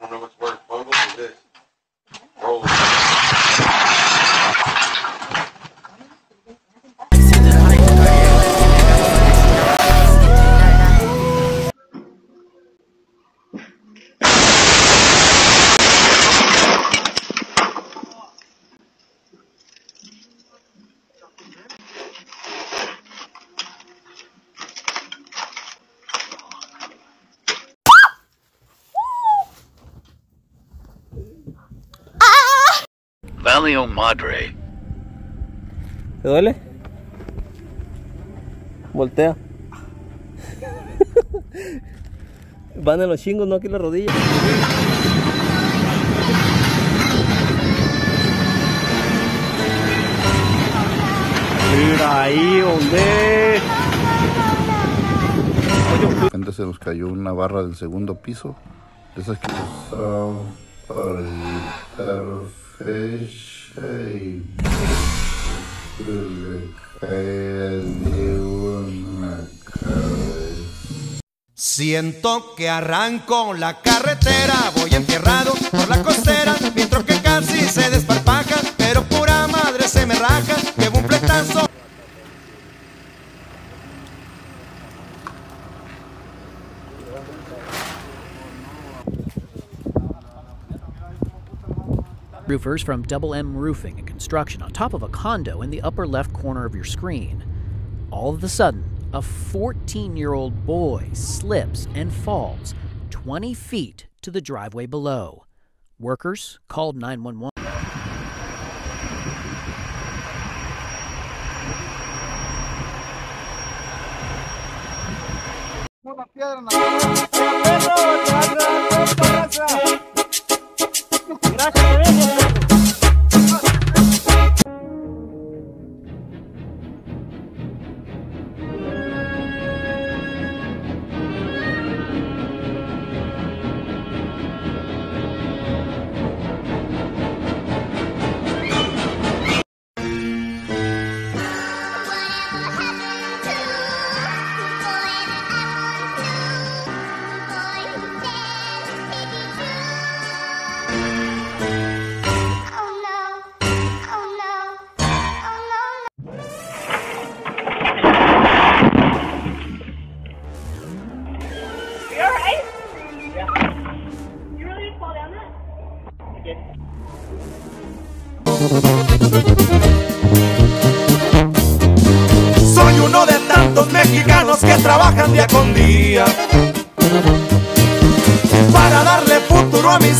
don't know what's worse, bubbles or this. Roll. Valio Madre. ¿Te duele? Voltea. Van en los chingos, no aquí en la rodilla. Mira ahí, ¿dónde? De repente se nos cayó una barra del segundo piso. Esas que para evitar fecha y le cae una cabeza. Siento que arranco la carretera, voy enfierrado por la costera, mientras que casi se desparpaja, pero pura madre se me raja, llevo un fletazo. Roofers from Double M Roofing and Construction on top of a condo in the upper left corner of your screen. All of a sudden, a 14-year-old boy slips and falls 20 feet to the driveway below. Workers called 911. Soy uno de tantos mexicanos que trabajan día con día para darle futuro a mis